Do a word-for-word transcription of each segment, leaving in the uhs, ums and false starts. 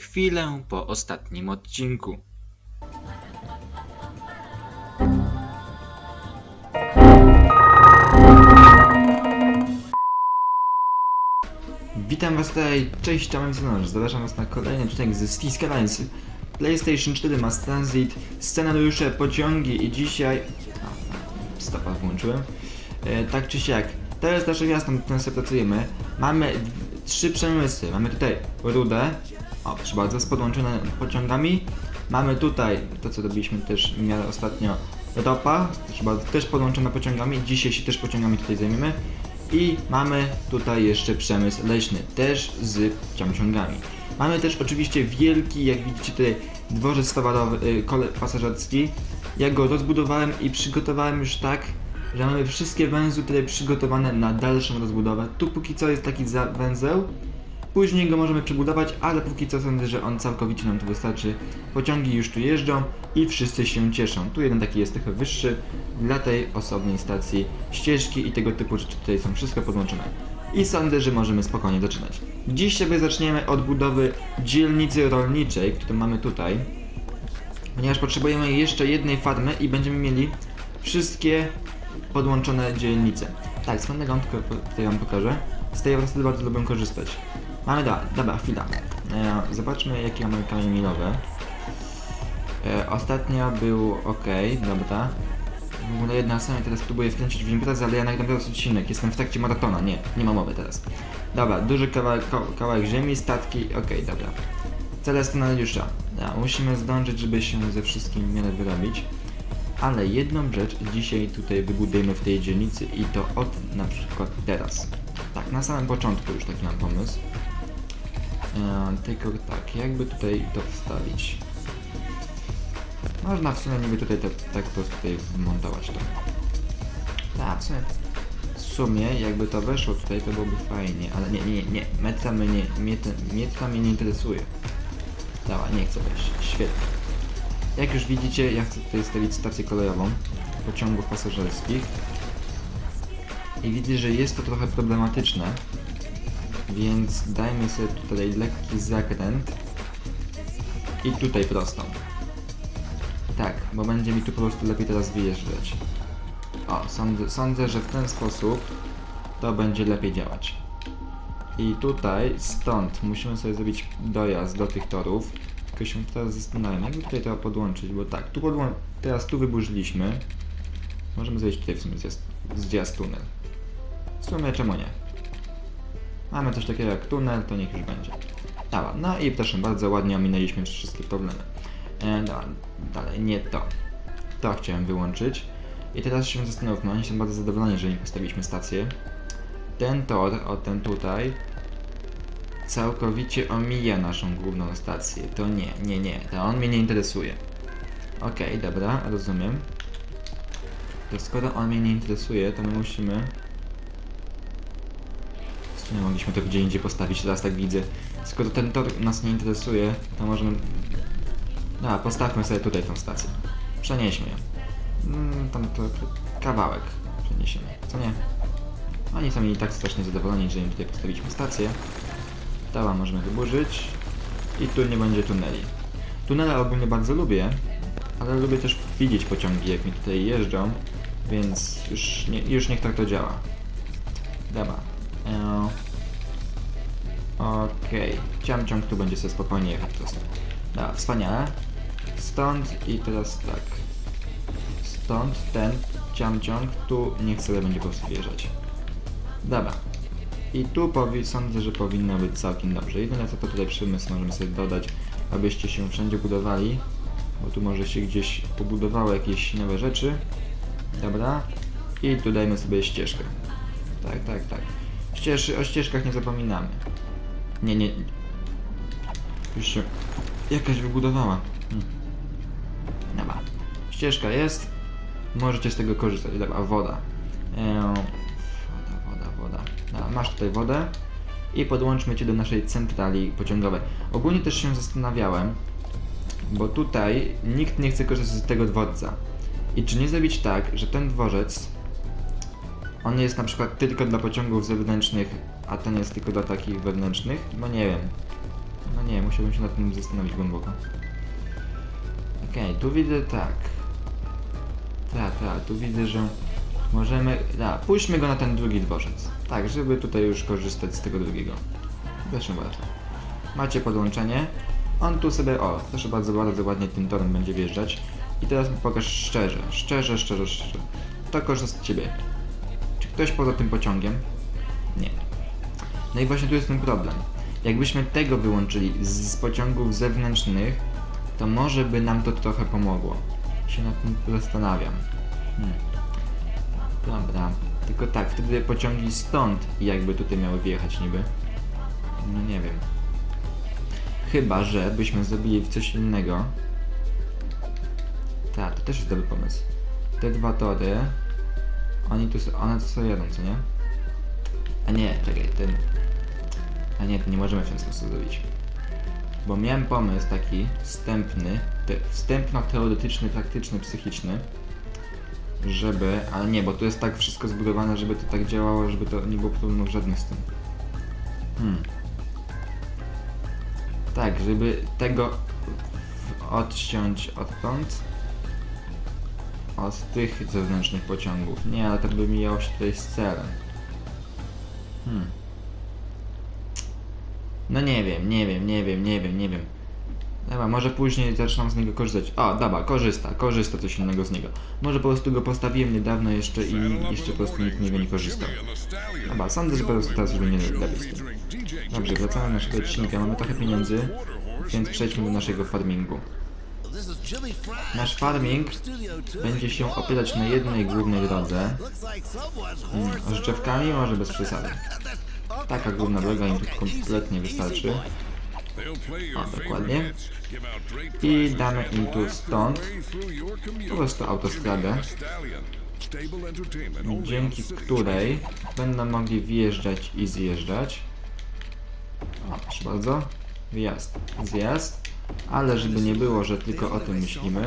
chwilę po ostatnim odcinku. Witam was tutaj, cześć, cześć, zapraszam was na kolejny odcinek ze Cities Skylines. PlayStation cztery Mass Transit, scenariusze, pociągi i dzisiaj... A, stopa włączyłem. E, tak czy siak, to jest nasze miasto, nad którym sobie pracujemy. Mamy trzy przemysły, mamy tutaj rudę, o proszę bardzo, z podłączone pociągami. Mamy tutaj to, co robiliśmy też w miarę ostatnio, ropa, proszę bardzo, też podłączona pociągami, dzisiaj się też pociągami tutaj zajmiemy. I mamy tutaj jeszcze przemysł leśny, też z ciągami. Mamy też oczywiście wielki, jak widzicie tutaj, dworzec towarowy, yy, kole pasażerski. Ja go rozbudowałem i przygotowałem już tak, że mamy wszystkie węzły tutaj przygotowane na dalszą rozbudowę. Tu póki co jest taki węzeł, później go możemy przebudować, ale póki co sądzę, że on całkowicie nam tu wystarczy. Pociągi już tu jeżdżą i wszyscy się cieszą. Tu jeden taki jest trochę wyższy dla tej osobnej stacji, ścieżki i tego typu rzeczy tutaj są wszystko podłączone. I sądzę, że możemy spokojnie zaczynać. Dziś sobie zaczniemy od budowy dzielnicy rolniczej, którą mamy tutaj. Ponieważ potrzebujemy jeszcze jednej farmy i będziemy mieli wszystkie podłączone dzielnice. Tak, z pewnego tutaj wam pokażę. Z tej po prostu bardzo lubię korzystać. Mamy da, dobra, chwila. E, zobaczmy, jakie mamy kamienie milowe. E, ostatnio był ok, dobra. W ogóle jedna sama teraz próbuję wkręcić w imprezę, ale ja nagram teraz odcinek. Jestem w trakcie maratona, nie, nie ma mowy teraz. Dobra, duży kawałek, kawałek ziemi, statki, ok, dobra. Cele scenariusza. Ja, musimy zdążyć, żeby się ze wszystkim w miarę wyrobić. Ale jedną rzecz dzisiaj tutaj wybudujemy w tej dzielnicy i to od na przykład teraz. Tak, na samym początku już taki mam pomysł. Eee, tylko tak, jakby tutaj to wstawić. Można w sumie niby tutaj to, tak po prostu tutaj wmontować to. Tak, w sumie, w sumie jakby to weszło tutaj, to byłoby fajnie, ale nie, nie, nie, metra mnie nie, metra, metra mnie nie interesuje. Dobra, nie chcę wejść, świetnie. Jak już widzicie, ja chcę tutaj stawić stację kolejową pociągów pasażerskich. I widzę, że jest to trochę problematyczne, więc dajmy sobie tutaj lekki zakręt i tutaj prostą. Tak, bo będzie mi tu po prostu lepiej teraz wyjeżdżać. O, sądzę, sądzę, że w ten sposób to będzie lepiej działać. I tutaj, stąd musimy sobie zrobić dojazd do tych torów. Tylko się teraz zastanawiam, jakby tutaj to podłączyć, bo tak, tu podłą teraz tu wyburzyliśmy. Możemy zrobić tutaj w sumie zjazd, zjazd tunel. W sumie czemu nie? Mamy coś takiego jak tunel, to niech już będzie. Dobra, no i proszę bardzo, ładnie ominęliśmy wszystkie problemy. E, dobra, dalej, nie to. To chciałem wyłączyć. I teraz się zastanówmy, oni są bardzo zadowoleni, że nie postawiliśmy stację. Ten tor, o ten tutaj, całkowicie omija naszą główną stację. To nie, nie, nie, to on mnie nie interesuje. Okej, okay, dobra, rozumiem. To skoro on mnie nie interesuje, to my musimy... Nie mogliśmy to gdzie indziej postawić, teraz tak widzę. Skoro ten tor nas nie interesuje, to możemy... No, postawmy sobie tutaj tą stację. Przenieśmy ją. Mm, tam to kawałek przeniesiemy, co nie? Oni są i tak strasznie zadowoleni, że im tutaj postawiliśmy stację. Dobra, możemy wyburzyć. I tu nie będzie tuneli. Tunele ogólnie bardzo lubię, ale lubię też widzieć pociągi, jak mi tutaj jeżdżą, więc już, nie, już niech tak to działa. Dobra. Eee. Okej, okay. Ciamciąg tu będzie sobie spokojnie jechać prosto. Dobra, wspaniale. Stąd i teraz tak. Stąd ten ciamciąg tu niech sobie będzie po prostu wjeżdżać. Dobra. I tu powi sądzę, że powinno być całkiem dobrze. Jedyne co to tutaj przemysł możemy sobie dodać, abyście się wszędzie budowali, bo tu może się gdzieś pobudowały jakieś nowe rzeczy. Dobra. I tu dajmy sobie ścieżkę. Tak, tak, tak. Ścież o ścieżkach nie zapominamy. Nie, nie. Już się jakaś wybudowała. Hmm. Dobra. Ścieżka jest. Możecie z tego korzystać. Dobra, woda. Eee, woda, woda, woda. Dobra, masz tutaj wodę. I podłączmy cię do naszej centrali pociągowej. Ogólnie też się zastanawiałem, bo tutaj nikt nie chce korzystać z tego dworca. I czy nie zrobić tak, że ten dworzec on jest na przykład tylko dla pociągów zewnętrznych, a ten jest tylko dla takich wewnętrznych? No nie wiem. No nie, musiałbym się nad tym zastanowić głęboko. Okej, okay, tu widzę tak. Tak, tak, tu widzę, że możemy... Da, puśćmy go na ten drugi dworzec. Tak, żeby tutaj już korzystać z tego drugiego. Proszę bardzo. Macie podłączenie. On tu sobie... O, proszę bardzo, bardzo ładnie tym torem będzie wjeżdżać. I teraz mi pokaż szczerze, szczerze, szczerze, szczerze. To korzysta z ciebie. Czy ktoś poza tym pociągiem? Nie. No i właśnie tu jest ten problem. Jakbyśmy tego wyłączyli z, z pociągów zewnętrznych, to może by nam to trochę pomogło. Się nad tym zastanawiam. Hmm. Dobra. Tylko tak, wtedy pociągi stąd jakby tutaj miały wjechać niby. No nie wiem. Chyba, że byśmy zrobili coś innego. Tak, to też jest dobry pomysł. Te dwa tory... Oni tu są, one tu sobie jadą, co nie? A nie, czekaj, ten... A nie, to nie możemy w ten sposób zrobić. Bo miałem pomysł taki wstępny, te, wstępno-teoretyczny, praktyczny, psychiczny, żeby... Ale nie, bo to jest tak wszystko zbudowane, żeby to tak działało, żeby to nie było problemów żadnych z tym. Hmm. Tak, żeby tego odciąć odtąd. Od tych zewnętrznych pociągów. Nie, ale to by mijało się tutaj z celem. Hmm. No nie wiem, nie wiem, nie wiem, nie wiem, nie wiem. Dobra, może później zaczną z niego korzystać. O, dobra, korzysta, korzysta coś innego z niego. Może po prostu go postawiłem niedawno jeszcze i jeszcze po prostu nikt z niego nie korzystał. Dobra, sądzę, że po prostu teraz już nie lepiej z tym. Dobrze, wracamy do naszego odcinka. Mamy trochę pieniędzy, więc przejdźmy do naszego farmingu. Nasz farming będzie się opierać na jednej głównej drodze. Hmm, rzeczewkami może bez przesady. Taka główna droga im tu kompletnie wystarczy. O, dokładnie. I damy im tu stąd po prostu autostradę, dzięki której będą mogli wjeżdżać i zjeżdżać. O, proszę bardzo. Wjazd, zjazd. Ale żeby nie było, że tylko o tym myślimy.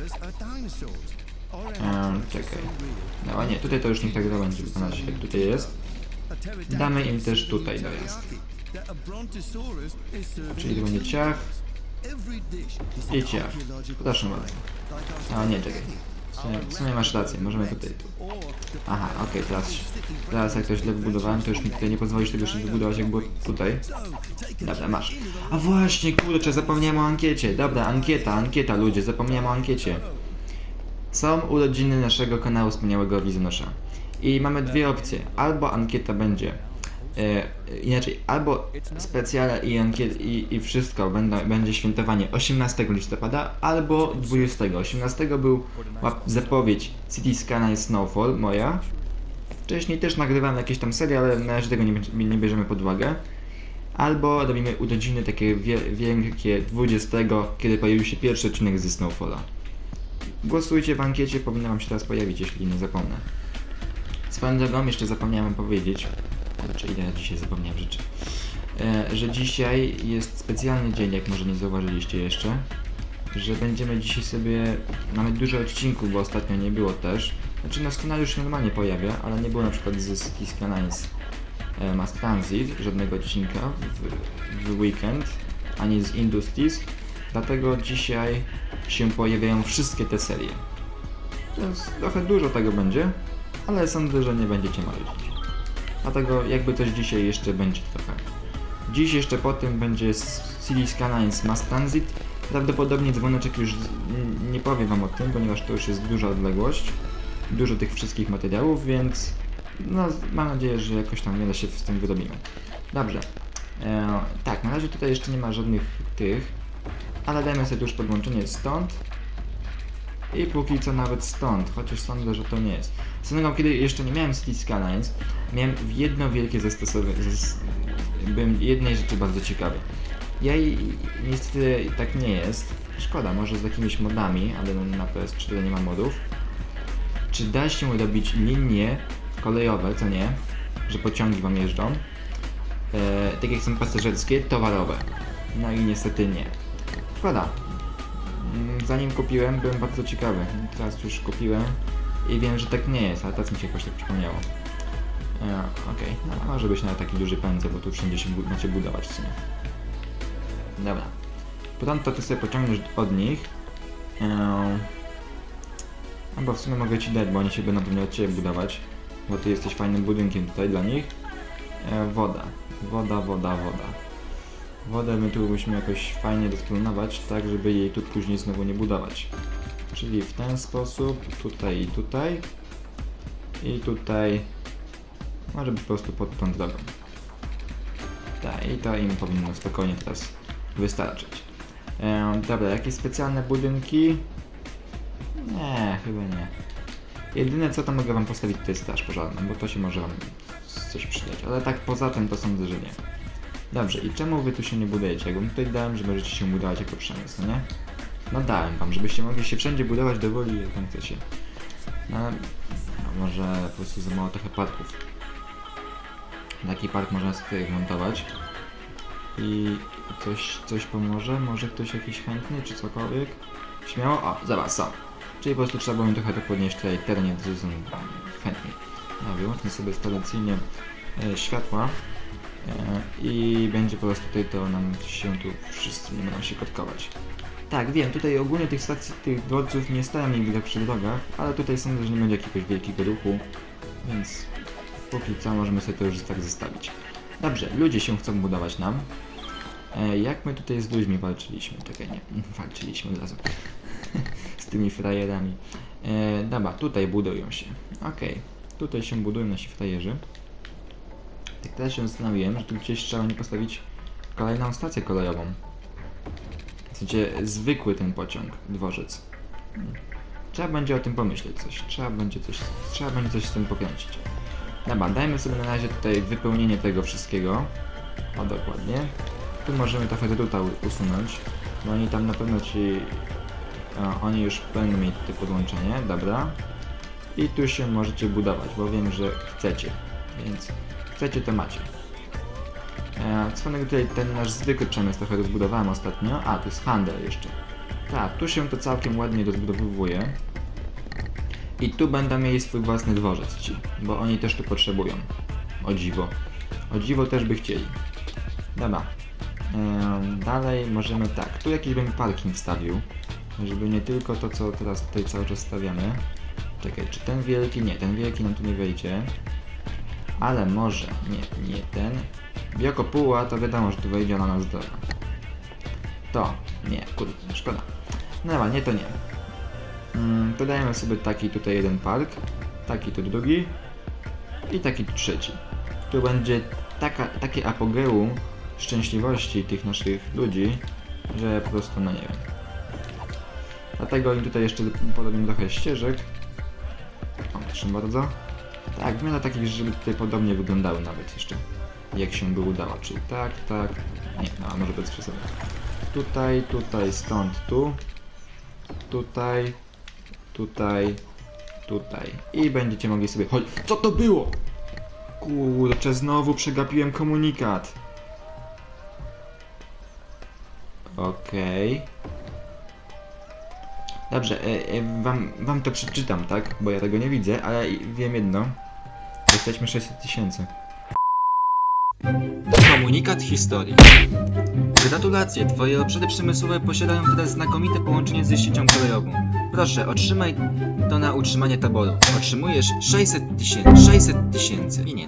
Um, czekaj. No nie, tutaj to już niech tak będzie wykonać, jak tutaj jest. Damy im też tutaj dojazd. Czyli to będzie ciach i ciach. Proszę bardzo. A nie, czekaj. W sumie, w sumie masz rację, możemy tutaj. Aha, okej, okay, teraz, teraz jak to źle wybudowałem, to już mi tutaj nie pozwolisz tego jeszcze wybudować, jak było tutaj. Dobra, masz. A właśnie, kurczę, zapomniałem o ankiecie. Dobra, ankieta, ankieta, ludzie, zapomniałem o ankiecie. Są urodziny naszego kanału Wspaniałego Wizjonosza. I mamy dwie opcje. Albo ankieta będzie e, inaczej, albo specjale i ankiet i, i wszystko będą, będzie świętowanie osiemnastego listopada, albo dwudziestego. osiemnastego był zapowiedź City Skyline Snowfall moja. Wcześniej też nagrywałem jakieś tam serie, ale na razie tego nie, nie bierzemy pod uwagę. Albo robimy urodziny takie wie, wielkie dwudziestego, kiedy pojawił się pierwszy odcinek ze Snowfalla. Głosujcie w ankiecie, powinno wam się teraz pojawić, jeśli nie zapomnę. Swoją drogą jeszcze zapomniałem powiedzieć, znaczy ile ja dzisiaj zapomniałem rzeczy, e, że dzisiaj jest specjalny dzień, jak może nie zauważyliście jeszcze, że będziemy dzisiaj sobie, mamy dużo odcinków, bo ostatnio nie było też, znaczy na scenariusz się normalnie pojawia, ale nie było na przykład ze City Skylines e, Mass Transit, żadnego odcinka w, w weekend, ani z Industries, dlatego dzisiaj się pojawiają wszystkie te serie. To jest, trochę dużo tego będzie, ale sądzę, że nie będziecie marzyć. Dlatego jakby coś dzisiaj jeszcze będzie trochę. Dziś jeszcze po tym będzie City Skylines Mass Transit. Prawdopodobnie dzwoneczek już nie powie wam o tym, ponieważ to już jest duża odległość. Dużo tych wszystkich materiałów, więc no, mam nadzieję, że jakoś tam wiele się z tym wyrobimy. Dobrze. E, tak, na razie tutaj jeszcze nie ma żadnych tych, ale dajmy sobie już podłączenie stąd. I póki co nawet stąd, chociaż sądzę, że to nie jest. Sądzę, kiedy jeszcze nie miałem City Skylines, miałem jedno wielkie zastosowanie, byłem jednej rzeczy bardzo ciekawy. Ja i niestety tak nie jest. Szkoda, może z jakimiś modami, ale na P S cztery nie ma modów. Czy da się robić linie kolejowe, co nie, że pociągi wam jeżdżą, e, tak jak są pasażerskie, towarowe. No i niestety nie. Szkoda. Zanim kupiłem, byłem bardzo ciekawy. Teraz już kupiłem i wiem, że tak nie jest, ale teraz mi się jakoś tak przypomniało. E, Okej, okay. No, może być nawet taki duży pędzel, bo tu wszędzie się bu macie budować w sumie. Dobra. Pronto ty sobie pociągniesz od nich. Eee... Albo w sumie mogę ci dać, bo oni się będą pewnie od ciebie budować. Bo ty jesteś fajnym budynkiem tutaj dla nich. Eee, woda. Woda, woda, woda. Wodę my tu musimy jakoś fajnie dysponować, tak żeby jej tu później znowu nie budować. Czyli w ten sposób, tutaj i tutaj. I tutaj. Może być po prostu pod tą drogą. Tak, i to im powinno spokojnie teraz wystarczyć. Ehm, dobra, jakieś specjalne budynki? Nie, chyba nie. Jedyne co to mogę wam postawić to jest straż pożarna, bo to się może wam coś przydać. Ale tak poza tym to sądzę, że nie. Dobrze, i czemu wy tu się nie budujecie? Jak wam tutaj dałem, że możecie się budować jako przemysł, no nie? No dałem wam, żebyście mogli się wszędzie budować dowoli jak tam chcecie. No, no może po prostu za mało trochę parków. Taki park można sobie montować. I coś, coś pomoże? Może ktoś jakiś chętny, czy cokolwiek? Śmiało? O, zobacz, są. Czyli po prostu trzeba było mi trochę to podnieść tutaj terenie, gdzie są chętni. No, wyłączmy sobie tradycyjnie e, światła. E, I będzie po prostu tutaj to nam się tu wszyscy nie będą się kotkować. Tak, wiem, tutaj ogólnie tych stacji, tych dworców nie stałem nigdy przy drogach, ale tutaj sądzę, że nie będzie jakiegoś wielkiego ruchu, więc póki co możemy sobie to już tak zostawić. Dobrze, ludzie się chcą budować nam. E, jak my tutaj z ludźmi walczyliśmy? Czekaj, nie, walczyliśmy od razu z tymi frajerami. E, dobra, tutaj budują się. Okej, okay. Tutaj się budują nasi frajerzy. Tak teraz się zastanowiłem, że tu gdzieś trzeba nie postawić kolejną stację kolejową. W sensie zwykły ten pociąg, dworzec. Trzeba będzie o tym pomyśleć coś. Trzeba będzie coś, trzeba będzie coś z tym pokręcić. Dobra, dajmy sobie na razie tutaj wypełnienie tego wszystkiego. O, dokładnie. Tu możemy trochę druta usunąć, bo oni tam na pewno ci... O, oni już będą mieć tutaj podłączenie, dobra. I tu się możecie budować, bo wiem, że chcecie, więc chcecie to macie. E, co tutaj ten nasz zwykły przemysł trochę rozbudowałem ostatnio. A, to jest handel jeszcze. Tak, tu się to całkiem ładnie rozbudowuje. I tu będą mieli swój własny dworzec ci, bo oni też tu potrzebują. O dziwo. O dziwo też by chcieli. Dobra. Ehm, dalej możemy tak. Tu jakiś bym parking wstawił. Żeby nie tylko to, co teraz tutaj cały czas stawiamy. Czekaj, czy ten wielki? Nie, ten wielki nam tu nie wejdzie. Ale może, nie, nie ten. Biokopuła to wiadomo, że tu wejdzie na nas droga. To, nie, kurde, szkoda. No dobra, nie to nie. Hmm, to dajemy sobie taki tutaj jeden park, taki tu drugi i taki tu trzeci. Tu będzie taka, takie apogeum szczęśliwości tych naszych ludzi, że po prostu, no nie wiem. Dlatego im tutaj jeszcze podobnie trochę ścieżek. O, proszę bardzo. Tak, wygląda takich, żeby tutaj podobnie wyglądały nawet jeszcze. Jak się by udało, czyli tak, tak. Nie, no, może bez przesady. Tutaj, tutaj, stąd, tu. Tutaj. Tutaj, tutaj. I będziecie mogli sobie chodzić. Co to było? Kurczę, znowu przegapiłem komunikat. Okej. Okay. Dobrze, e, e, wam, wam to przeczytam, tak? Bo ja tego nie widzę, ale wiem jedno. Jesteśmy sześćset tysięcy. Komunikat historii. Gratulacje, twoje obszary przemysłowe posiadają teraz znakomite połączenie ze siecią kolejową. Proszę, otrzymaj to na utrzymanie taboru. Otrzymujesz sześćset tysięcy. sześćset tysięcy. I nie.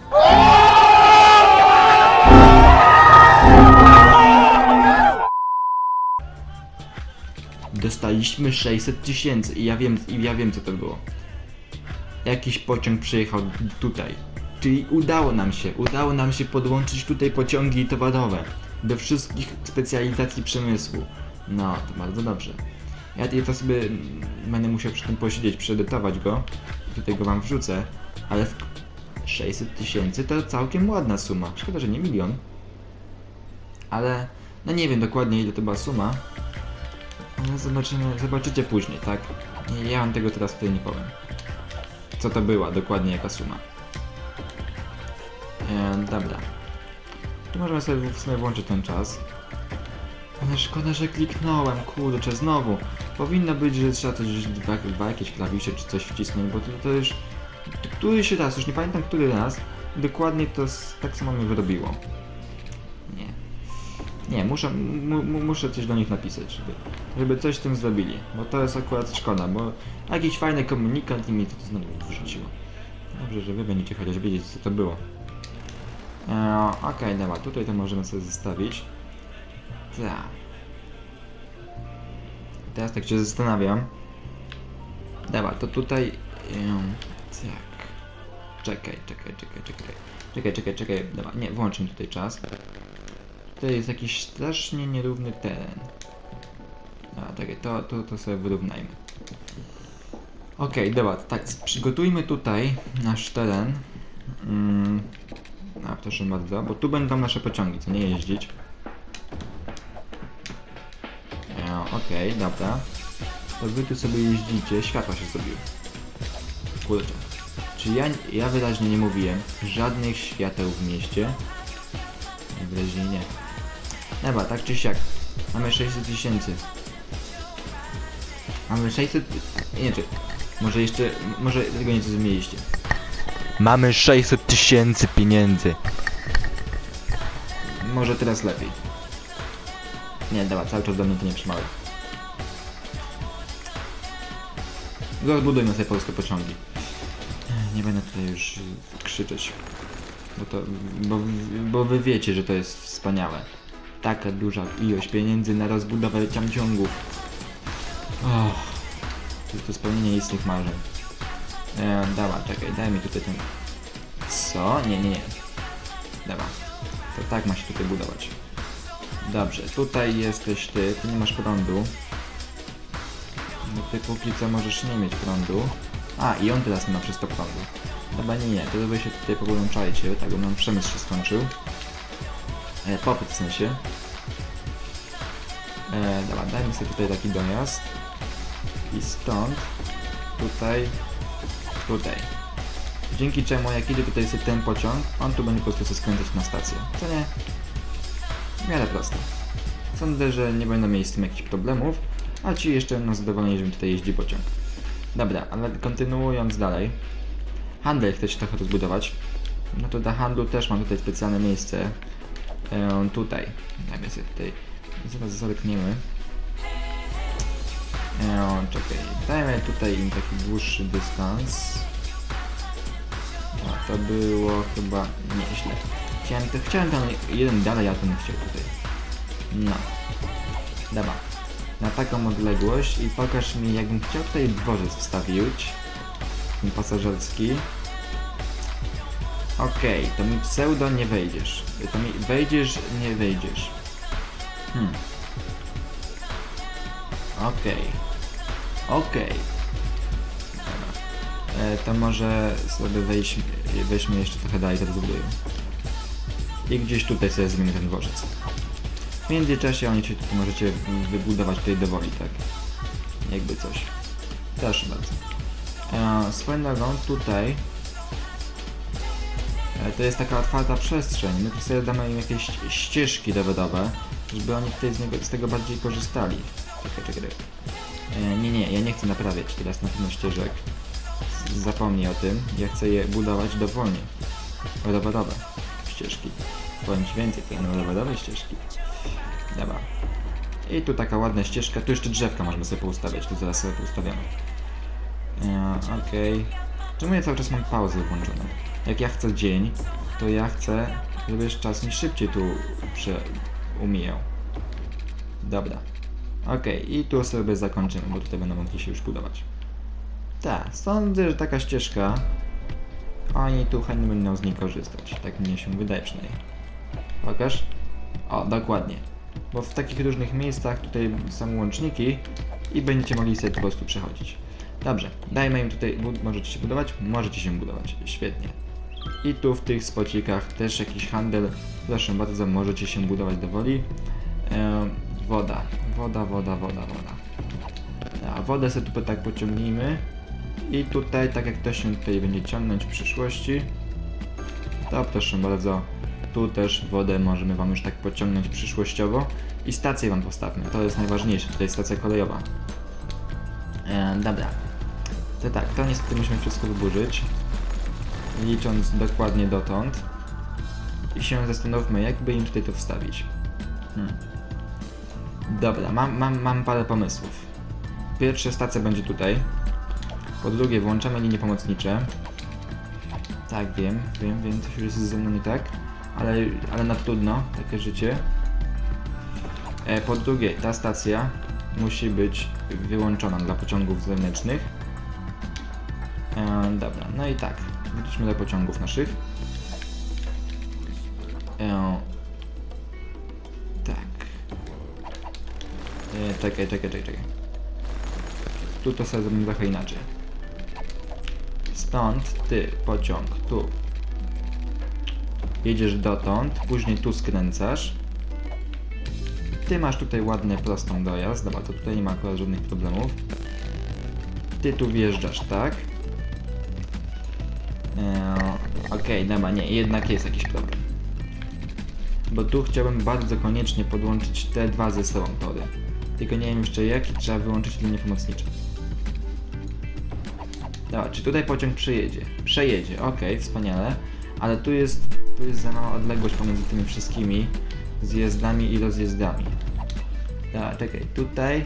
Dostaliśmy sześćset tysięcy i ja wiem, i ja wiem co to było. Jakiś pociąg przyjechał tutaj. Czyli udało nam się, udało nam się podłączyć tutaj pociągi towarowe do wszystkich specjalizacji przemysłu. No, to bardzo dobrze. Ja tutaj to sobie będę musiał przy tym posiedzieć, przeedytować go. Tutaj go wam wrzucę, ale sześćset tysięcy to całkiem ładna suma. Szkoda, że nie milion. Ale, no nie wiem dokładnie ile to była suma. No zobaczymy, zobaczycie później, tak? Ja wam tego teraz tutaj nie powiem. Co to była, dokładnie jaka suma. E, dobra. Tu możemy sobie w sumie włączyć ten czas. Ale szkoda, że kliknąłem, kurczę, znowu. Powinno być, że trzeba coś, dwa, dwa jakieś klawisze czy coś wcisnąć, bo to, to już... Któryś raz, już nie pamiętam który raz, dokładnie to tak samo mnie wyrobiło. Nie. Nie, muszę, mu, mu, muszę coś do nich napisać, żeby, żeby coś z tym zrobili, bo to jest akurat szkoda, bo jakiś fajny komunikat i mi to znowu wyrzuciło. Dobrze, że wy będziecie chociaż wiedzieć, co to było. Eee, Okej, okay, dobra, tutaj to możemy sobie zostawić. Tak. Teraz tak się zastanawiam. Dobra, to tutaj... Um, tak. Czekaj, czekaj, czekaj, czekaj. Czekaj, czekaj, czekaj. Dobra, nie, włączmy tutaj czas. Tutaj jest jakiś strasznie nierówny teren. Dobra, czekaj, to, to, to sobie wyrównajmy. Okej, okay, dobra, tak, przygotujmy tutaj nasz teren. Mm, a, proszę bardzo, bo tu będą nasze pociągi, co nie jeździć. E, Okej, okay, dobra. To wy tu sobie jeździcie, światła się zrobiły. Kurczę. Czy ja, ja wyraźnie nie mówiłem żadnych świateł w mieście? Wyraźnie nie. Dobra, tak czy siak. Mamy sześćset tysięcy. Mamy sześćset... Nie, czy... Może jeszcze... Może tego nieco zmieniliście. Mamy sześćset tysięcy pieniędzy. Może teraz lepiej. Nie, dobra, cały czas do mnie to nie trzymały. Rozbudujmy sobie polskie pociągi. Nie będę tutaj już krzyczeć. Bo to... Bo, bo wy wiecie, że to jest wspaniałe. Taka duża ilość pieniędzy na rozbudowę ciągów. Oh, to jest to spełnienie istnych marzeń. E, dobra, czekaj, daj mi tutaj ten... Co? Nie, nie, nie. Dobra. To tak ma się tutaj budować. Dobrze, tutaj jesteś ty, ty nie masz prądu. No ty póki co możesz nie mieć prądu. A, i on teraz nie ma przez to prądu. Dobra, nie, nie, to wy się tutaj połączajcie, tak, bo nam przemysł się skończył. E, popyt w sensie. E, dobra, dajmy sobie tutaj taki dojazd. I stąd, tutaj, tutaj. Dzięki czemu, jak idzie tutaj sobie ten pociąg, on tu będzie po prostu sobie skręcać na stację. Co nie? W miarę prosto. Sądzę, że nie będą mieli z tym jakichś problemów, a ci jeszcze będą zadowoleni, że mi tutaj jeździ pociąg. Dobra, ale kontynuując dalej. Handel chcecie trochę rozbudować. No to dla handlu też mam tutaj specjalne miejsce. E, tutaj. Dajmy sobie tutaj. Zaraz zerkniemy. E, czekaj. Dajmy tutaj im taki dłuższy dystans. A to było chyba nieźle. Chciałem, to, chciałem tam jeden dalej, a ten chciał tutaj. No. Dobra. Na taką odległość i pokaż mi, jakbym chciał tutaj dworzec wstawić. Ten pasażerski. Okej, okay, to mi pseudo nie wejdziesz. To mi wejdziesz, nie wejdziesz. Hmm. Okej. Okay. Okej. Okay. E, to może sobie wejdźmy, weźmy jeszcze trochę dalej, to zbuduję. I gdzieś tutaj sobie zmienię ten dworzec. W międzyczasie oni się tutaj możecie wybudować tutaj dowoli, tak? Jakby coś. Proszę bardzo. E, swoją drogą tutaj e, to jest taka otwarta przestrzeń. My tu sobie damy im jakieś ścieżki dowodowe, żeby oni tutaj z, niego, z tego bardziej korzystali. Czekaj, czekaj. E, nie, nie, ja nie chcę naprawiać teraz na pewno ścieżek. Zapomnij o tym. Ja chcę je budować dowolnie. Rowerowe ścieżki. Powiem ci więcej, to będą rowerowe ścieżki. Dobra. I tu taka ładna ścieżka. Tu jeszcze drzewka możemy sobie poustawiać. Tu zaraz sobie poustawiamy. E, Okej. Okay. Czemu ja cały czas mam pauzę włączoną? Jak ja chcę dzień, to ja chcę, żeby czas mi szybciej tu prze... umijał. Dobra. Okej. Okay. I tu sobie zakończymy, bo tutaj będą mogli się już budować. Tak. Sądzę, że taka ścieżka... Oni tu chętnie będą z niej korzystać. Tak mnie się wydaje przynajmniej. Pokaż? O, dokładnie. Bo w takich różnych miejscach tutaj są łączniki i będziecie mogli sobie po prostu przechodzić. Dobrze, dajmy im tutaj, możecie się budować? Możecie się budować, świetnie. I tu w tych spocikach też jakiś handel, proszę bardzo, możecie się budować dowoli. Eee, woda, woda, woda, woda, woda. A wodę sobie tu tak pociągnijmy. I tutaj, tak jak to się tutaj będzie ciągnąć w przyszłości, to proszę bardzo, tu też wodę możemy wam już tak pociągnąć przyszłościowo. I stację wam postawmy, to jest najważniejsze, tutaj stacja kolejowa. E, dobra. To tak, to niestety musimy wszystko wyburzyć. Licząc dokładnie dotąd. I się zastanówmy, jakby im tutaj to wstawić. Hmm. Dobra, mam, mam, mam parę pomysłów. Pierwsza stacja będzie tutaj. Po drugie, włączamy linie pomocnicze. Tak, wiem, wiem, wiem, coś już jest ze mną nie tak. Ale, ale na trudno, takie życie. E, po drugie, ta stacja musi być wyłączona dla pociągów zewnętrznych. E, dobra, no i tak. Wróćmy do pociągów naszych. E, tak. E, czekaj, czekaj, czekaj, czekaj. Tu to sobie zrobimy trochę inaczej. Stąd ty, pociąg, tu. Jedziesz dotąd, później tu skręcasz. Ty masz tutaj ładny, prostą dojazd. Dobra, to tutaj nie ma akurat żadnych problemów. Ty tu wjeżdżasz, tak? Eee, Okej, okay, dobra, nie, jednak jest jakiś problem. Bo tu chciałbym bardzo koniecznie podłączyć te dwa ze sobą tory. Tylko nie wiem jeszcze jak i trzeba wyłączyć linie pomocnicze. Dobra, czy tutaj pociąg przejedzie? Przejedzie, okej, okay, wspaniale. Ale tu jest, tu jest za mała odległość pomiędzy tymi wszystkimi zjezdami i rozjezdami. Dobra, czekaj, tutaj...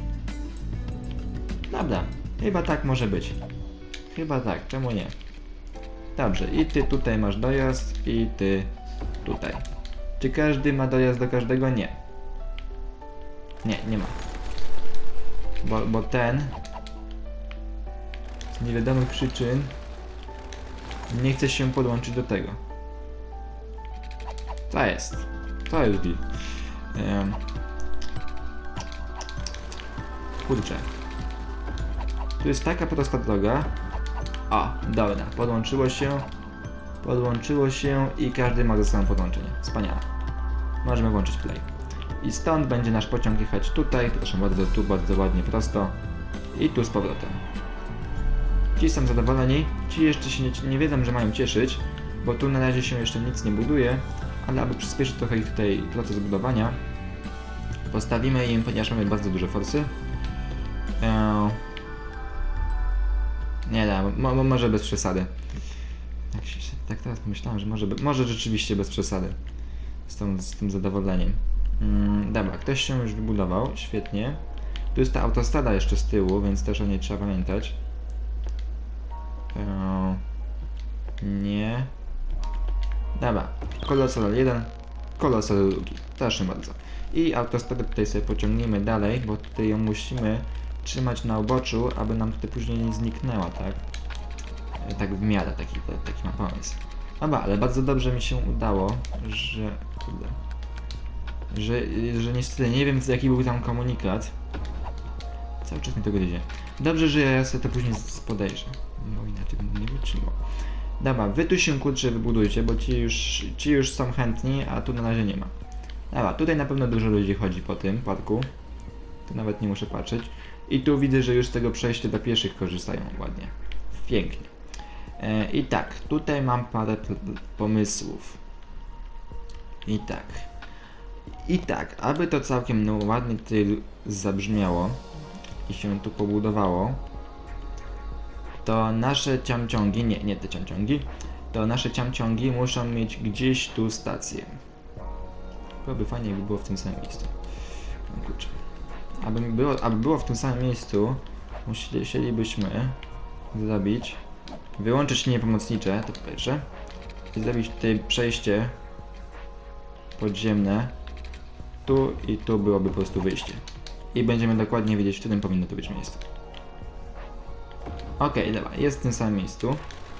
Dobra, chyba tak może być. Chyba tak, czemu nie? Dobrze, i ty tutaj masz dojazd, i ty tutaj. Czy każdy ma dojazd do każdego? Nie. Nie, nie ma. Bo, bo ten... z niewiadomych przyczyn nie chce się podłączyć do tego. To jest. To jest deal. Um. Kurczę. Tu jest taka prosta droga. O, dobra. Podłączyło się. Podłączyło się i każdy ma ze sobą podłączenie. Wspaniale. Możemy włączyć play. I stąd będzie nasz pociąg jechać tutaj. Proszę bardzo, tu bardzo ładnie, prosto. I tu z powrotem. Ci są zadowoleni. Ci jeszcze się nie, nie wiedzą, że mają cieszyć. Bo tu na razie się jeszcze nic nie buduje. Ale aby przyspieszyć trochę ich tutaj proces budowania, postawimy im, ponieważ mamy bardzo duże forsy. Eee... Nie, nie, mo, może bez przesady. Tak, się, tak teraz pomyślałem, że może, może rzeczywiście bez przesady. Z, tą, z tym zadowoleniem. Mm, dobra, ktoś się już wybudował, świetnie. Tu jest ta autostrada jeszcze z tyłu, więc też o niej trzeba pamiętać. Eee... Nie. Dobra, kolosal jeden, kolosal drugi, proszę bardzo. I autostradę tutaj sobie pociągniemy dalej, bo tutaj ją musimy trzymać na uboczu, aby nam tutaj później nie zniknęła, tak? Tak w miarę, taki, taki ma pomysł. Dobra, ale bardzo dobrze mi się udało, że... Kurde. Że, że niestety nie wiem jaki był tam komunikat. Cały czas mi tego idzie. Dobrze, że ja sobie to później podejrzę, bo inaczej bym nie wytrzymał. Dobra, wy tu się kurczę wybudujcie, bo ci już, ci już są chętni, a tu na razie nie ma. Dobra, tutaj na pewno dużo ludzi chodzi po tym parku. Tu nawet nie muszę patrzeć. I tu widzę, że już z tego przejścia dla pieszych korzystają ładnie. Pięknie. E, I tak, tutaj mam parę pomysłów. I tak. I tak, aby to całkiem no, ładnie tutaj zabrzmiało i się tu pobudowało, to nasze ciamciągi, nie, nie te ciamciągi, to nasze ciamciągi muszą mieć gdzieś tu stację. Byłoby fajnie, jakby było w tym samym miejscu. No kurczę. Aby było, aby było w tym samym miejscu, musielibyśmy zrobić, wyłączyć linie pomocnicze, to po pierwsze, i zrobić tutaj przejście podziemne. Tu i tu byłoby po prostu wyjście. I będziemy dokładnie wiedzieć, w którym powinno to być miejsce. Okej, okay, dobra, jest w tym samym miejscu.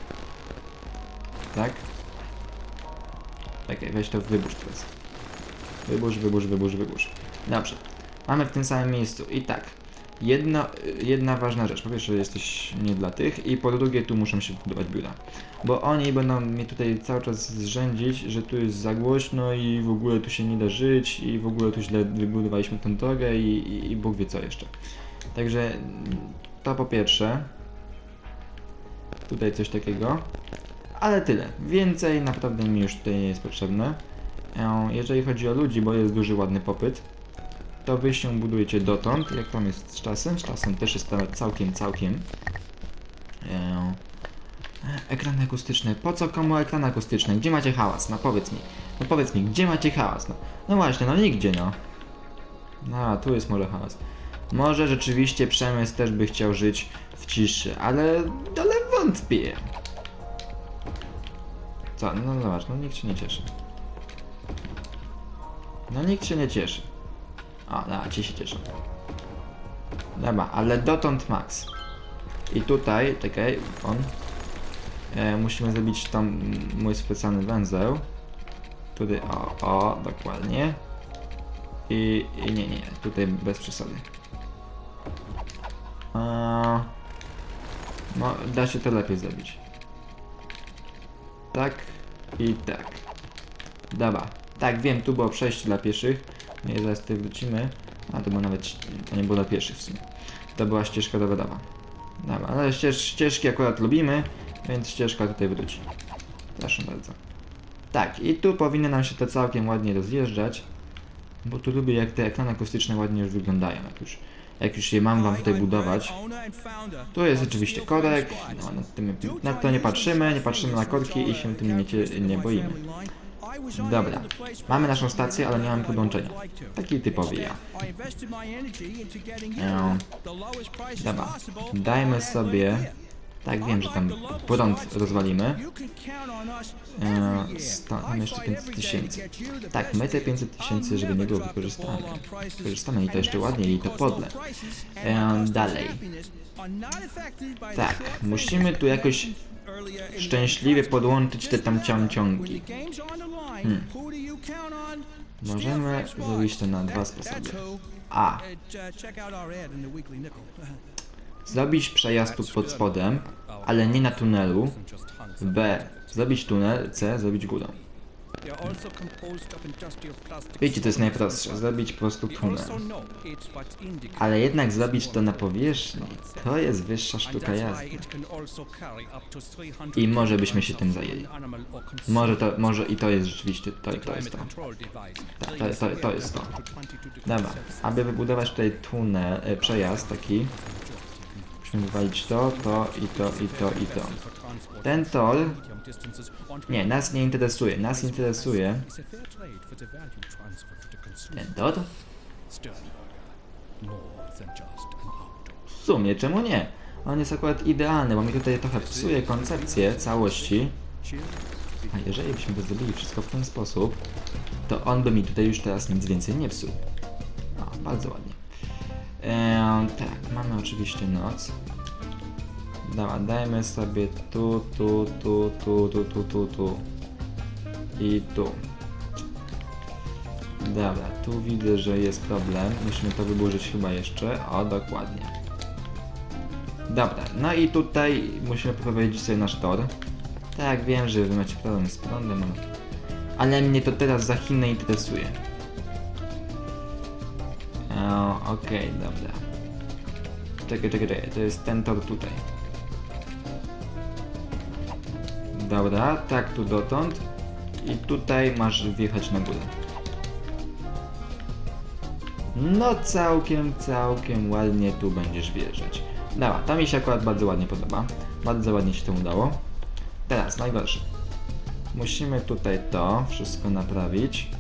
Tak? Okej, okay, weź to wybórz teraz. Wybórz, wybórz, wybórz, wybórz. Dobrze. Mamy w tym samym miejscu. I tak. Jedno, jedna ważna rzecz. Po pierwsze jesteś nie dla tych i po drugie tu muszą się budować biura. Bo oni będą mnie tutaj cały czas zrzędzić, że tu jest za głośno i w ogóle tu się nie da żyć i w ogóle tu źle wybudowaliśmy tę drogę i, i, i Bóg wie co jeszcze. Także to po pierwsze. Tutaj coś takiego. Ale tyle. Więcej naprawdę mi już tutaj nie jest potrzebne. Jeżeli chodzi o ludzi, bo jest duży ładny popyt, to wy się budujecie dotąd. Jak tam jest z czasem? Z czasem też jest całkiem, całkiem. Ekran akustyczny. Po co komu ekran akustyczny? Gdzie macie hałas? No powiedz mi. No powiedz mi, gdzie macie hałas? No, no właśnie, no nigdzie, no. No, tu jest może hałas. Może rzeczywiście Przemysł też by chciał żyć w ciszy, ale... ale wątpię. Co? No zobacz, no nikt się nie cieszy. No nikt się nie cieszy. O, no, ci się cieszą. Dobra, ale dotąd max. I tutaj, czekaj, on. E, musimy zrobić tam mój specjalny węzeł. Tutaj, o, o, dokładnie. I, i nie, nie, tutaj bez przesady. E, no, da się to lepiej zrobić. Tak i tak. Dobra, tak, wiem, tu było przejście dla pieszych. Nie, zaraz tutaj wrócimy. A to było nawet, to nie było dla pieszych w sumie. To była ścieżka rowerowa. Dobra, ale ścież, ścieżki akurat lubimy, więc ścieżka tutaj wróci. Proszę bardzo. Tak, i tu powinno nam się to całkiem ładnie rozjeżdżać. Bo tu lubię, jak te ekrany akustyczne ładnie już wyglądają. Jak już, jak już je mam wam tutaj budować. Tu jest oczywiście korek. No, nad, tym, nad to nie patrzymy, nie patrzymy na korki i się tym nie, nie boimy. Dobra, mamy naszą stację, ale nie mamy podłączenia. Taki typowy ja. Eee, dobra, dajmy sobie... Tak, wiem, że tam prąd rozwalimy. Eee, sto, tam jeszcze pięćset tysięcy. Tak, my te pięćset tysięcy, żeby nie było, wykorzystamy. Wykorzystamy i to jeszcze ładnie, i to podle. Eee, dalej. Tak, musimy tu jakoś szczęśliwie podłączyć te tam ciągi. Hmm. Możemy zrobić to na dwa sposoby. A. Zrobić przejazd tu pod spodem, ale nie na tunelu. B. Zrobić tunel. C. Zrobić górą. Wiecie, to jest najprostsze. Zrobić po prostu tunel. Ale jednak zrobić to na powierzchni, to jest wyższa sztuka jazdy. I może byśmy się tym zajęli. Może to, może i to jest rzeczywiście, to, to jest to. Tak, to, to, to jest to. Dobra, aby wybudować tutaj tunel, e, przejazd taki, musimy wywalić to, to i to, i to, i to. Ten tor... Nie, nas nie interesuje. Nas interesuje... Ten tor? W sumie, czemu nie? On jest akurat idealny, bo mi tutaj trochę psuje koncepcję całości. A jeżeli byśmy to zrobili wszystko w ten sposób, to on by mi tutaj już teraz nic więcej nie psuł. O, bardzo ładnie. Eee, tak, mamy oczywiście noc. Dobra, dajmy sobie tu, tu, tu, tu, tu, tu, tu, tu. I tu. Dobra, tu widzę, że jest problem. Musimy to wyburzyć chyba jeszcze. O, dokładnie. Dobra, no i tutaj musimy poprowadzić sobie nasz tor. Tak, wiem, że wy macie problem z prądem, ale mnie to teraz za Chin nie interesuje. Okej, okay, dobra. Czekaj, czekaj, czekaj, to jest ten tor tutaj. Dobra, tak tu dotąd. I tutaj masz wjechać na górę. No całkiem, całkiem ładnie tu będziesz wjeżdżać. Dobra, to mi się akurat bardzo ładnie podoba. Bardzo ładnie się to udało. Teraz najgorsze. Musimy tutaj to wszystko naprawić.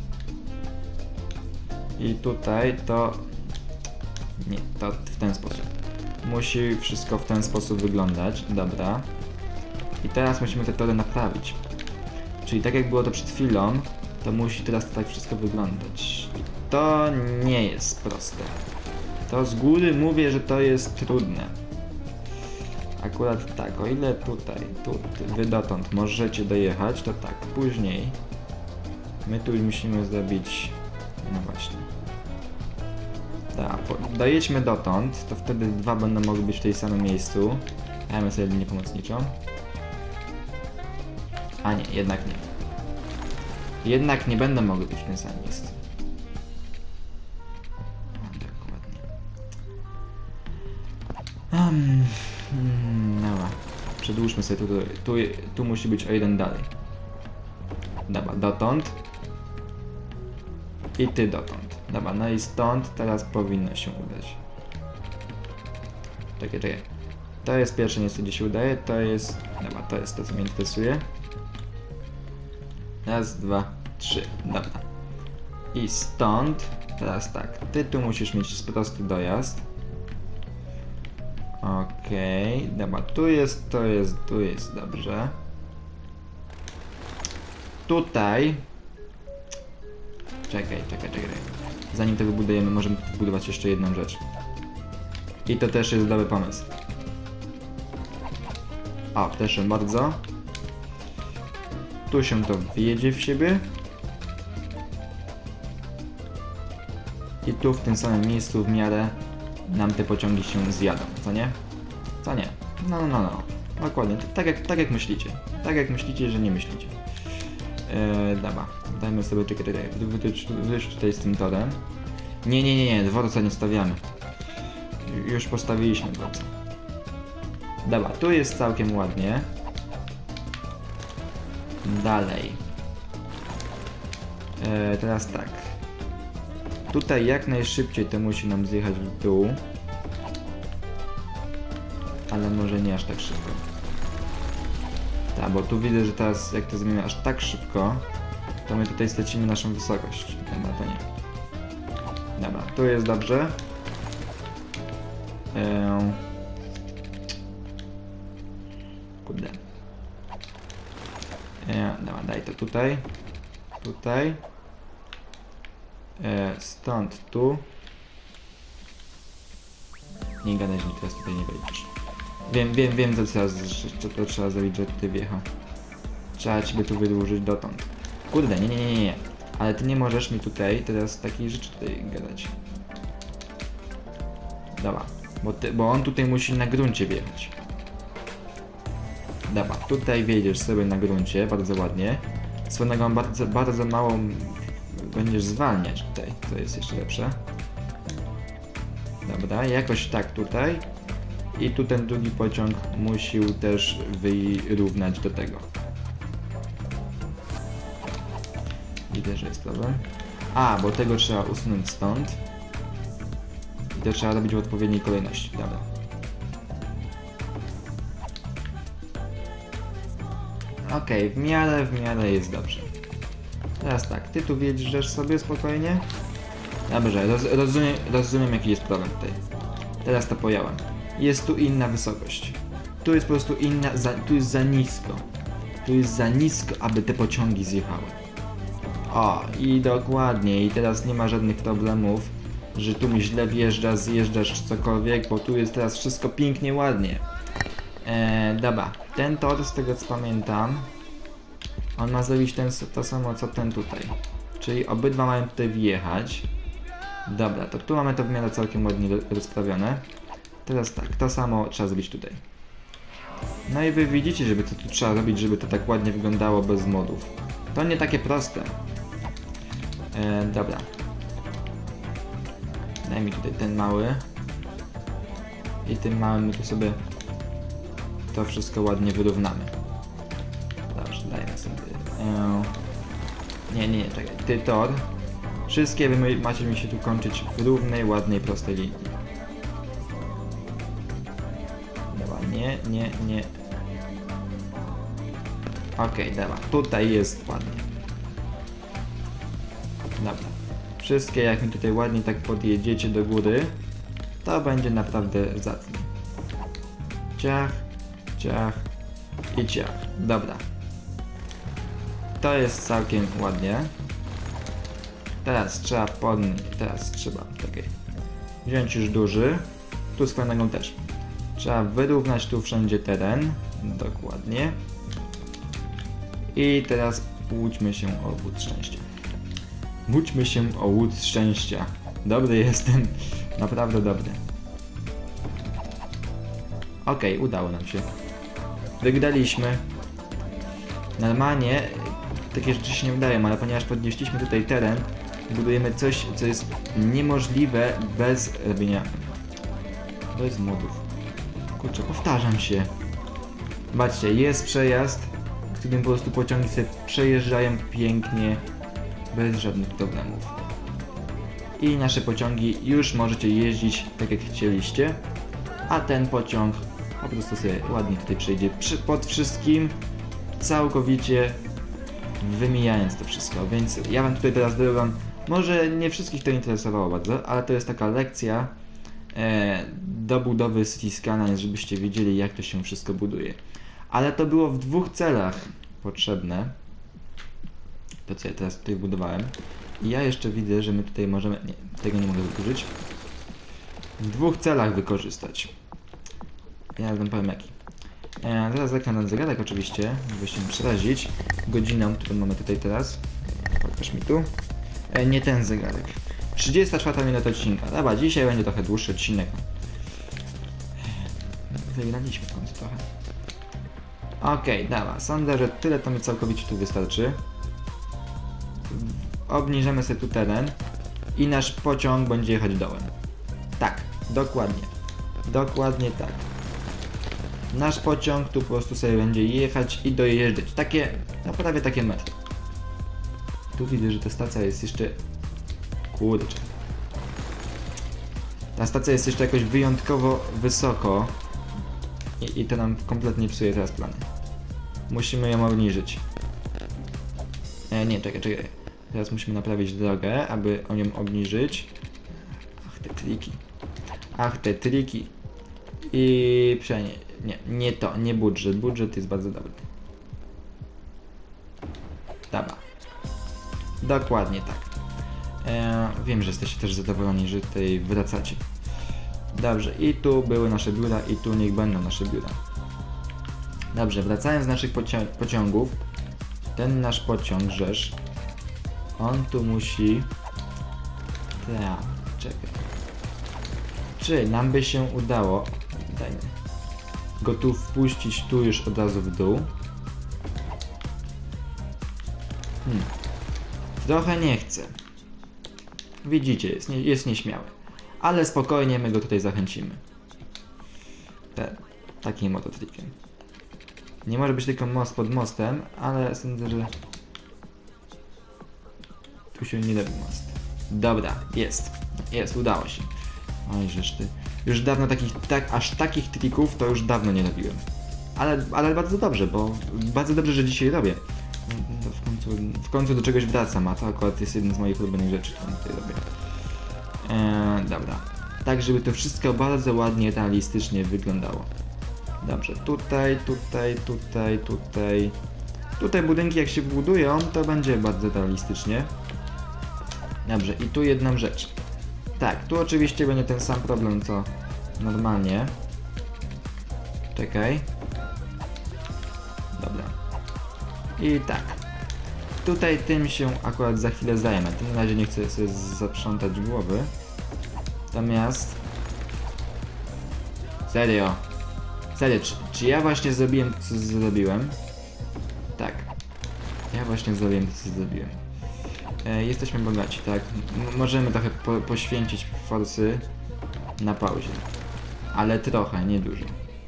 I tutaj to... Nie, to w ten sposób. Musi wszystko w ten sposób wyglądać. Dobra. I teraz musimy te tory naprawić. Czyli tak jak było to przed chwilą, to musi teraz tak wszystko wyglądać. I to nie jest proste. To z góry mówię, że to jest trudne. Akurat tak, o ile tutaj, tu, wy dotąd możecie dojechać, to tak, później my tu już musimy zrobić, no właśnie. Tak, dojedźmy dotąd, to wtedy dwa będą mogły być w tej samym miejscu. Dajmy sobie linię pomocniczą. A nie, jednak nie. Jednak nie będą mogły być w tym samym miejscu. O, dokładnie. Um, hmm, dobra. Przedłużmy sobie tu, tu, tu musi być o jeden dalej. Dobra, dotąd. I ty dotąd. Dobra, no i stąd teraz powinno się udać. Czekaj, czekaj. To jest pierwsze miejsce, gdzie się udaje, to jest... Dobra, to jest to, co mnie interesuje. Raz, dwa, trzy. Dobra. I stąd, teraz tak, ty tu musisz mieć prosty dojazd. Okej, okay. Dobra, tu jest, to jest, tu jest, dobrze. Tutaj... Czekaj, czekaj, czekaj. Zanim to wybudujemy, możemy budować jeszcze jedną rzecz. I to też jest dobry pomysł. O, proszę bardzo. Tu się to wjedzie w siebie. I tu w tym samym miejscu w miarę nam te pociągi się zjadą, co nie? Co nie? No, no, no. Dokładnie, tak jak, tak jak myślicie. Tak jak myślicie, że nie myślicie. Eee, dobra, dajmy sobie czekaj, czekaj, wyjść tutaj z tym torem. Nie, nie, nie, nie, dworca nie stawiamy. Już postawiliśmy dworca. Dobra, tu jest całkiem ładnie. Dalej. Eee, teraz tak. Tutaj jak najszybciej to musi nam zjechać w dół. Ale może nie aż tak szybko. Tak, bo tu widzę, że teraz jak to zmienię aż tak szybko, to my tutaj stracimy naszą wysokość. Chyba to nie. Dobra, tu jest dobrze. Eee... Kurde. Eee, dobra, daj to tutaj. Tutaj. Eee, stąd tu. Nie gadaj, że mi teraz tutaj nie wejdziesz. Wiem, wiem, wiem, co trzeba, co to trzeba zrobić, że ty wjechał. Trzeba ciebie tu wydłużyć dotąd. Kurde, nie, nie, nie, nie. Ale ty nie możesz mi tutaj teraz takiej rzeczy tutaj gadać. Dobra, bo, ty, bo on tutaj musi na gruncie wjechać. Dobra, tutaj wjedziesz sobie na gruncie, bardzo ładnie. Swoją drogą bardzo, bardzo mało będziesz zwalniać tutaj, to jest jeszcze lepsze. Dobra, jakoś tak tutaj. I tu ten drugi pociąg musiał też wyrównać do tego. Widzę, że jest problem. A, bo tego trzeba usunąć stąd. I to trzeba robić w odpowiedniej kolejności. Dobra. Okej, okay, w miarę, w miarę jest dobrze. Teraz tak, ty tu wjeżdżasz sobie spokojnie. Dobrze, roz, rozumiem, rozumiem jaki jest problem tutaj. Teraz to pojąłem. Jest tu inna wysokość. Tu jest po prostu inna, za, tu jest za nisko. Tu jest za nisko, aby te pociągi zjechały. O, i dokładnie, i teraz nie ma żadnych problemów, że tu mi źle wjeżdża, zjeżdżasz czy cokolwiek, bo tu jest teraz wszystko pięknie, ładnie. Eee, dobra, ten tor, z tego co pamiętam, on ma zrobić ten, to samo co ten tutaj. Czyli obydwa mają tutaj wjechać. Dobra, to tu mamy to w miarę całkiem ładnie rozprawione. Teraz tak, to samo trzeba zrobić tutaj. No i wy widzicie, żeby to tu trzeba robić, żeby to tak ładnie wyglądało bez modów. To nie takie proste. E, dobra. Daj mi tutaj ten mały. I tym małym my tu sobie to wszystko ładnie wyrównamy. Dobrze, dajmy sobie... E, nie, nie, nie, czekaj. Ty tor. Wszystkie wy macie mi się tu kończyć w równej, ładnej, prostej linii. Nie, nie, nie. Okej, okay, dobra. Tutaj jest ładnie. Dobra. Wszystkie jak mi tutaj ładnie tak podjedziecie do góry, to będzie naprawdę zacnie. Ciach, ciach i ciach. Dobra. To jest całkiem ładnie. Teraz trzeba podnieść, teraz trzeba okay. wziąć już duży. Tu swoją nogą też. Trzeba wyrównać tu wszędzie teren. Dokładnie. I teraz łudźmy się o łód szczęścia. Łudźmy się o łód szczęścia. Dobry jestem. Naprawdę dobry. Okej, okay, udało nam się. Wygraliśmy. Normalnie takie rzeczy się nie udają, ale ponieważ podnieśliśmy tutaj teren, budujemy coś, co jest niemożliwe bez robienia... bez modów. Kurczę, powtarzam się. Zobaczcie, jest przejazd, którym po prostu pociągi sobie przejeżdżają pięknie, bez żadnych problemów. I nasze pociągi już możecie jeździć tak jak chcieliście, a ten pociąg po prostu sobie ładnie tutaj przejdzie przy, pod wszystkim, całkowicie wymijając to wszystko, więc ja wam tutaj teraz dodam, może nie wszystkich to interesowało bardzo, ale to jest taka lekcja e, do budowy City Skylines, żebyście wiedzieli, jak to się wszystko buduje. Ale to było w dwóch celach potrzebne, to co ja teraz tutaj budowałem. I ja jeszcze widzę, że my tutaj możemy, nie, tego nie mogę wykorzystać, w dwóch celach wykorzystać. Ja wam powiem jaki. E, teraz zerknę na zegarek oczywiście, żeby się nie przerazić godziną, którą mamy tutaj teraz. Pokaż mi tu. E, nie ten zegarek. trzydziesta czwarta minuta odcinka. Dobra, dzisiaj będzie trochę dłuższy odcinek. Wygraliśmy w końcu trochę. Okej, okay, dobra, sądzę, że tyle to mi całkowicie tu wystarczy. Obniżymy sobie tu teren i nasz pociąg będzie jechać dołem. Tak, dokładnie. Dokładnie tak. Nasz pociąg tu po prostu sobie będzie jechać i dojeżdżać. Takie, no prawie takie metro. Tu widzę, że ta stacja jest jeszcze... Kurczę. Ta stacja jest jeszcze jakoś wyjątkowo wysoko. I, i to nam kompletnie psuje teraz plany. Musimy ją obniżyć. E, nie, czekaj, czekaj. Teraz musimy naprawić drogę, aby ją obniżyć. Ach, te triki. Ach, te triki. I przenie... Nie, nie to, nie budżet. Budżet jest bardzo dobry. Dobra. Dokładnie tak. E, wiem, że jesteście też zadowoleni, że tutaj wracacie. Dobrze, i tu były nasze biura, i tu niech będą nasze biura. Dobrze, wracając z naszych pocią pociągów. Ten nasz pociąg, Rzesz, on tu musi... Tak, czekaj. Czy nam by się udało... Dajmy. Go tu wpuścić tu już od razu w dół. Hmm. Trochę nie chcę. Widzicie, jest, nie, jest nieśmiały. Ale spokojnie my go tutaj zachęcimy. Te, takim oto trikiem. Nie może być tylko most pod mostem, ale sądzę, że... Tu się nie robi most. Dobra, jest. Jest, udało się. Oj, żeż ty. Już dawno takich, tak, aż takich trików to już dawno nie robiłem. Ale, ale bardzo dobrze, bo bardzo dobrze, że dzisiaj robię. No, w, końcu, w końcu do czegoś wracam, a to akurat jest jedna z moich ulubionych rzeczy, którą tutaj robię. Eee, dobra. Tak, żeby to wszystko bardzo ładnie, realistycznie wyglądało. Dobrze, tutaj, tutaj, tutaj, tutaj. Tutaj budynki jak się budują, to będzie bardzo realistycznie. Dobrze, i tu jedna rzecz. Tak, tu oczywiście będzie ten sam problem co normalnie. Czekaj. Dobra. I tak. Tutaj tym się akurat za chwilę zajmę. W tym razie nie chcę sobie zaprzątać głowy. Natomiast... Serio. Serio, czy, czy ja właśnie zrobiłem co zrobiłem? Tak. Ja właśnie zrobiłem to co zrobiłem. E, jesteśmy bogaci, tak? M możemy trochę po poświęcić forsy na pauzie. Ale trochę, nie dużo.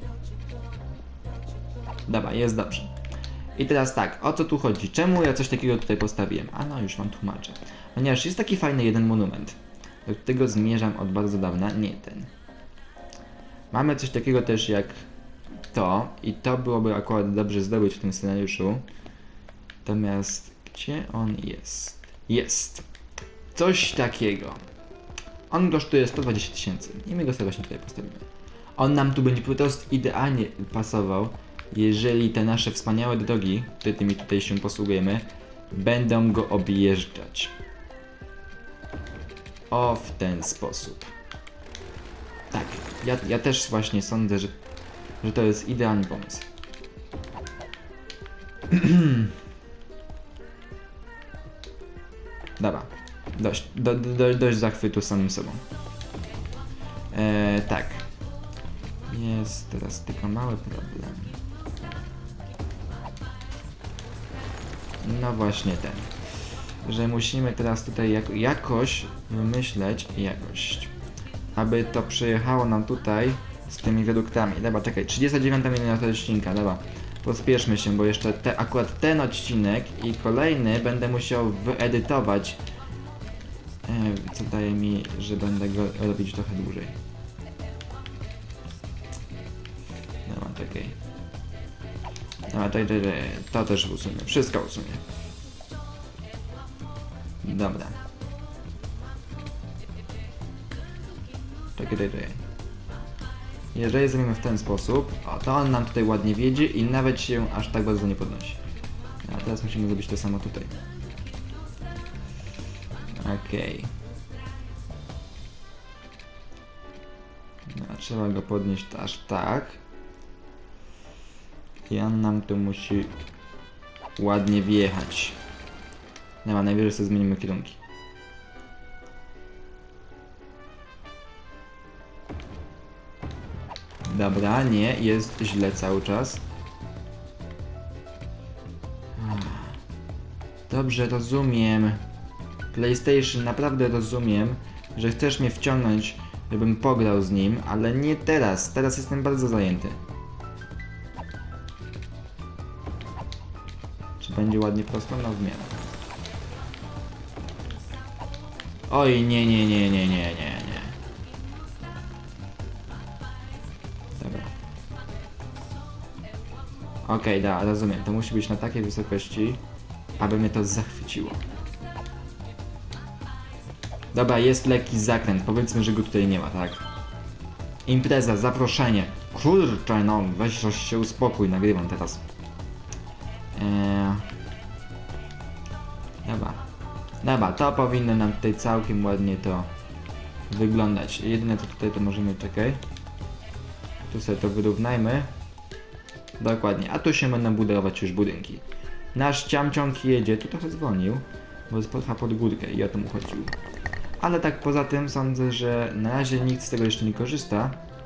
Dobra, jest dobrze. I teraz tak, o co tu chodzi? Czemu ja coś takiego tutaj postawiłem? A no, już wam tłumaczę. Ponieważ jest taki fajny jeden monument, do którego zmierzam od bardzo dawna. Nie ten. Mamy coś takiego też jak to. I to byłoby akurat dobrze zdobyć w tym scenariuszu. Natomiast gdzie on jest? Jest. Coś takiego. On kosztuje sto dwadzieścia tysięcy. I my go sobie właśnie tutaj postawimy. On nam tu będzie po prostu idealnie pasował, jeżeli te nasze wspaniałe drogi, którymi tutaj się posługujemy, będą go objeżdżać. O, w ten sposób. Tak, ja, ja też właśnie sądzę, że, że to jest idealny pomysł. Dobra, dość, do, do, dość zachwytu samym sobą. Eee, tak. Jest teraz tylko mały problem. No właśnie ten. Że musimy teraz tutaj jako, jakoś wymyśleć jakość, aby to przyjechało nam tutaj z tymi reduktami. Dobra, czekaj, trzydziesta dziewiąta minuta odcinka, dobra. Pospieszmy się, bo jeszcze te, akurat ten odcinek i kolejny będę musiał wyedytować. E, co daje mi, że będę go robić trochę dłużej. Dobra, czekaj. Dobra, to, to, to, to też usunie. Wszystko usunie. Dobra. Czekaj, czekaj, czekaj. Jeżeli zrobimy w ten sposób, o, to on nam tutaj ładnie wiedzie i nawet się aż tak bardzo nie podnosi. A teraz musimy zrobić to samo tutaj. Okej. Okay. No, trzeba go podnieść aż tak. I on nam tu musi ładnie wjechać. Nie ma, najwyżej sobie zmienimy kierunki. Dobra, nie, jest źle cały czas. Dobrze, rozumiem. PlayStation, naprawdę rozumiem, że chcesz mnie wciągnąć, żebym pograł z nim, ale nie teraz. Teraz jestem bardzo zajęty. Czy będzie ładnie prosto? No w miarę. Oj, nie, nie, nie, nie, nie, nie, nie. Dobra. Okej, okay, da, rozumiem. To musi być na takiej wysokości, aby mnie to zachwyciło. Dobra, jest lekki zakręt. Powiedzmy, że go tutaj nie ma, tak? Impreza, zaproszenie. Kurczę, no, weź się uspokój, nagrywam teraz. Eee... Dobra. Dobra, to powinno nam tutaj całkiem ładnie to wyglądać. Jedyne co tutaj to możemy, czekaj. Tu sobie to wyrównajmy. Dokładnie, a tu się będą budować już budynki. Nasz ciamciąg jedzie, tu trochę zwolnił, bo jest trochę pod górkę i o to mu chodziło. Ale tak poza tym sądzę, że na razie nikt z tego jeszcze nie korzysta.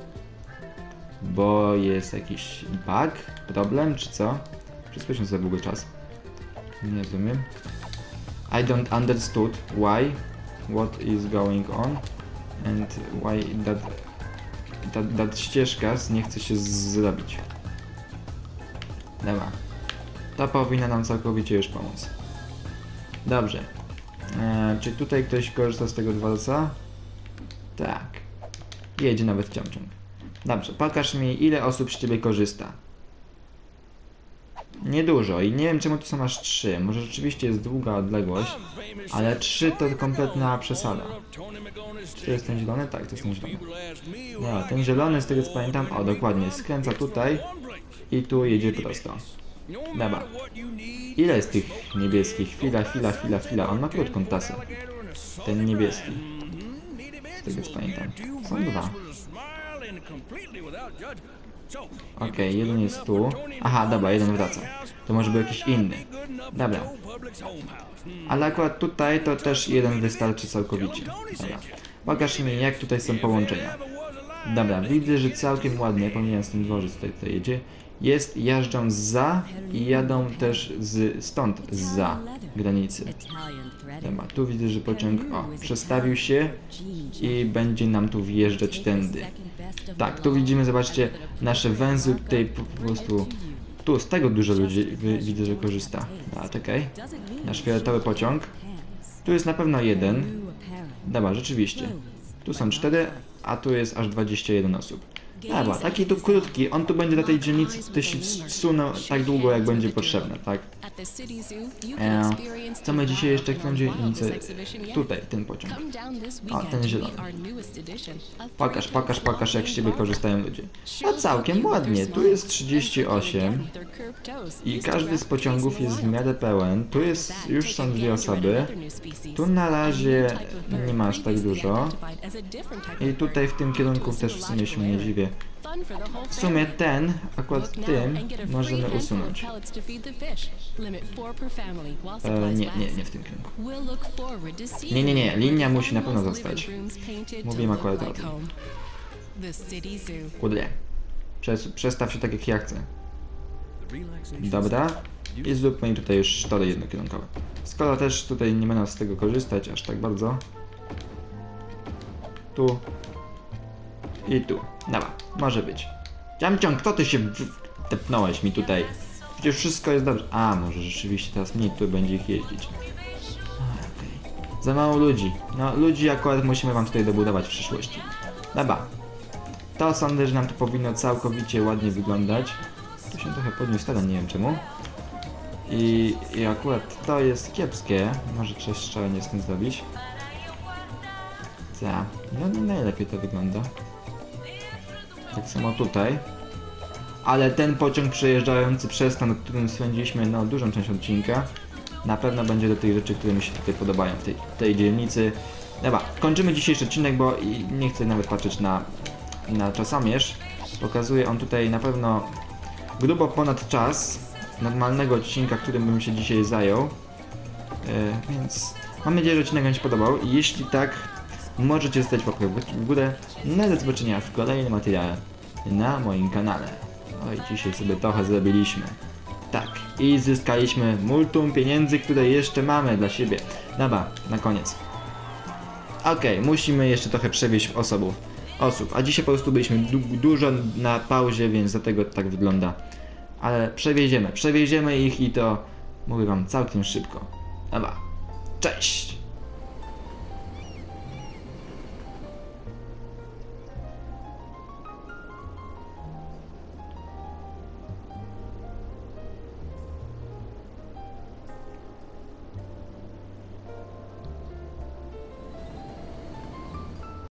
Bo jest jakiś bug, problem czy co? Przyspieszmy sobie długo czas. Nie rozumiem. I don't understood why, what is going on and why that, that, that ścieżka nie chce się zrobić. Dobra. To powinno nam całkowicie już pomóc. Dobrze. Eee, czy tutaj ktoś korzysta z tego dworca? Tak. Jedzie nawet ciągciąg. Dobrze, pokaż mi, ile osób z ciebie korzysta. Niedużo i nie wiem czemu tu są aż trzy. Może rzeczywiście jest długa odległość, ale trzy to kompletna przesada. Czy to jest ten zielony? Tak, to jest ten zielony. No, ten zielony z tego co pamiętam, o dokładnie, skręca tutaj i tu jedzie prosto. Dobra. Ile jest tych niebieskich? Chwila, chwila, chwila, chwila. On ma krótką tasę. Ten niebieski. Z tego co pamiętam. Są dwa. Okej, okay, jeden jest tu. Aha, dobra, jeden wraca. To może był jakiś inny. Dobra. Ale akurat tutaj to też jeden wystarczy całkowicie. Dobra. Pokaż mi, jak tutaj są połączenia. Dobra, widzę, że całkiem ładnie, pomijając ten dworzec tutaj, tutaj jedzie. Jest, jeżdżą za i jadą też z, stąd, za granicy. Dobra, tu widzę, że pociąg, o, przestawił się i będzie nam tu wjeżdżać tędy. Tak, tu widzimy, zobaczcie, nasze węzły tutaj po, po prostu, tu z tego dużo ludzi widzę, że korzysta. A, czekaj, nasz fioletowy pociąg. Tu jest na pewno jeden. Dobra, rzeczywiście. Tu są cztery, a tu jest aż dwadzieścia jeden osób. Dobra, taki tu krótki, on tu będzie na tej dzielnicy też sunął tak długo jak będzie potrzebne, tak? Eee, co my dzisiaj jeszcze chcemy dzielnicę? Tutaj, ten pociąg. O, ten zielony. Pokaż, pokaż, pokaż jak z ciebie korzystają ludzie. No całkiem ładnie, tu jest trzydzieści osiem i każdy z pociągów jest w miarę pełen. Tu jest, już są dwie osoby. Tu na razie nie ma aż tak dużo. I tutaj w tym kierunku też w sumie się nie dziwię. W sumie ten, akurat tym, możemy usunąć. E, nie, nie, nie w tym kierunku. Nie, nie, nie, linia musi na pewno zostać. Mówiłem akurat o tym. Kurde. Przes przestaw się tak jak ja chcę. Dobra. I zróbmy tutaj już tory jednokierunkowe. Skoro też tutaj nie będą z tego korzystać aż tak bardzo. Tu. I tu. Dobra, może być. Ciamciąg, kto ty się tepnąłeś mi tutaj? Przecież wszystko jest dobrze. A, może rzeczywiście teraz mniej tu będzie ich jeździć. Okay. Za mało ludzi. No, ludzi akurat musimy wam tutaj dobudować w przyszłości. Dobra. To sądzę, że nam to powinno całkowicie ładnie wyglądać. Tu się trochę podniósł teren, nie wiem czemu. I, I akurat to jest kiepskie. Może coś trzeba nie z tym zrobić. Tak, no nie najlepiej to wygląda. Tak samo tutaj. Ale ten pociąg przejeżdżający przez to, nad którym spędziliśmy no, dużą część odcinka, na pewno będzie do tych rzeczy, które mi się tutaj podobają w tej, tej dzielnicy. Dobra, kończymy dzisiejszy odcinek, bo i nie chcę nawet patrzeć na, na czasomierz. Pokazuje on tutaj na pewno grubo ponad czas normalnego odcinka, którym bym się dzisiaj zajął. Yy, więc mam nadzieję, że odcinek Wam się podobał. I jeśli tak, możecie zostawić łapkę w górę. No do zobaczenia w kolejnym materiale na moim kanale. No i dzisiaj sobie trochę zrobiliśmy. Tak, i zyskaliśmy multum pieniędzy, które jeszcze mamy dla siebie. Dobra, na koniec. Okej, okay, musimy jeszcze trochę przewieźć osobów, osób, a dzisiaj po prostu byliśmy du dużo na pauzie, więc dlatego tak wygląda. Ale przewieziemy, przewieziemy ich i to mówię Wam całkiem szybko. Dobra, cześć!